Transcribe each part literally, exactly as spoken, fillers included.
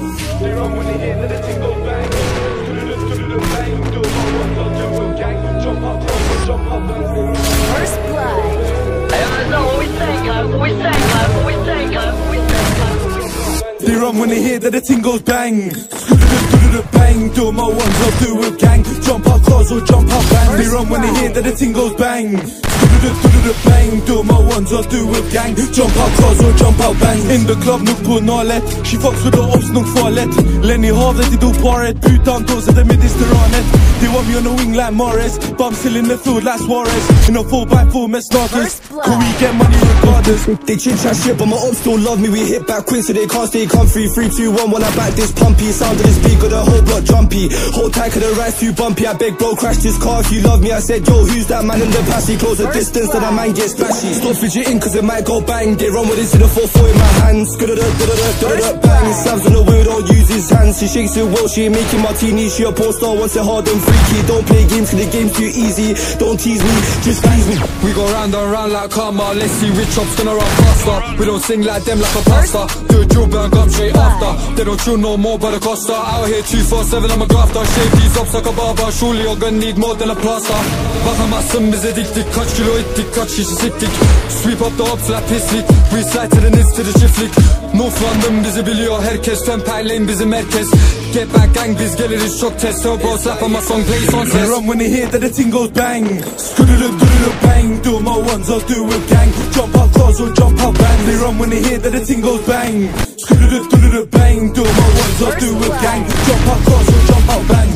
They run when they hear that the thing goes bang. Bang, do my ones, I'll do a gang. Jump up, jump up, jump up, bang. First blood. I know what we say, guys. What we say, guys. What we say, guys. What we say, guys. They run when they hear that the thing goes bang. Bang, do my ones, I'll do a gang. Jump up cars or jump up bang. They run when they hear that the thing goes bang. Bang, do my ones, I'll do a gang. Jump up cars or jump up bang. In the club, nog på nalet. She fucks with the ops, nog farligt. Lenny havet, de do paret. Utan då så det med disteranet. They want me on the wing like Morris. Bum still in the field like Suarez. In a four by four med starters. Can we get money regardless? They chit chat shit but my ops still love me. We hit back quick so they can't stay comfy. Three, two, one, when I back this pumpy. Sound of this beat got the whole block jumpy. Hold tight cause the ride's too bumpy. I beg bro crash this car if you love me. I said yo who's that man in the passy. Close the distance so that man gets splashy. Stop fidgeting cause it might go bang. They run with this in the four four in my hands. Bang, his slabs on the wheel, don't use his hands. She shakes it well, she ain't making martinis. She a porn star, wants it hard and freaky. Don't play games cause the game's too easy. Don't tease me, just please me. We go round and round like karma. Let's see which chops gonna run faster. We don't sing like them like a pasta. Do a drill burn, come straight after. They don't chill no more by the Costa. Out here two four seven, I'm a grafter. Shave these ups like a barber. Surely you're gonna need more than a plaster. Bakamazsın bize dik dik. Kaç kilo ettik, kaç şişi siktik. Sweep up the ops like pislik. We slide to the nits to the çiftlik. North London bizi biliyor herkes. Vampire Lane bizim merkez. Get back gang biz geliriz çok test. Bro slap on my song play on They test. run when they hear that the thing goes bang. Bang, do my ones, I'll do a gang. Jump up cars or jump up bang. They run when they hear that the thing goes bang. Bang, do my ones, I'll do a gang. Jump up cars or jump up bang.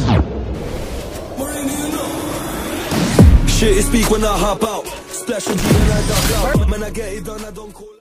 Shit, it speak when I hop out. Splash and when I duck out. When I get it done, I don't call it.